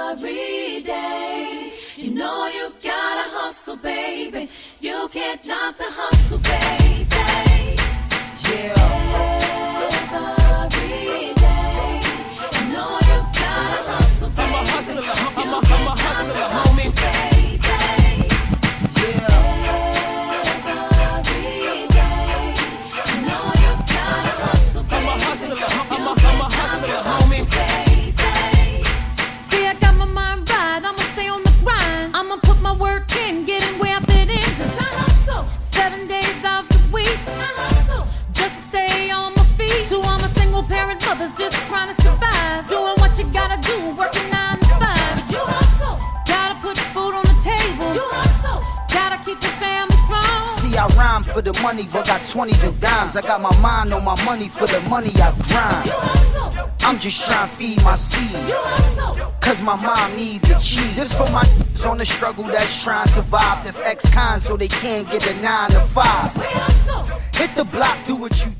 every day. You know you gotta hustle, baby. You can't knock the hustle, baby. Yeah. Every day. You know you gotta hustle, baby. I'm a hustler, I'm a hustler, homie. Baby. Yeah. Every day. You know you gotta hustle, baby. I'm a hustler, I'm a hustler, homie. See, I got my mind right, I'ma stay on the grind. I'ma put my work in, getting where I fit in. Cause I hustle 7 days of the week. I hustle just to stay on my feet. To all my single parent mothers just trying to survive, doing what you gotta do, working 9 to 5. But you hustle, gotta put food on the table. You hustle, gotta keep your family strong. See, I rhyme for the money, but got 20s and dimes. I got my mind on my money for the money I grind. You hustle, I'm just trying to feed my seed, you hustle. cause my mom need the cheese. This for my on the struggle that's trying to survive. That's ex-con so they can't get a 9 to 5. We hustle. Hit the block, do what you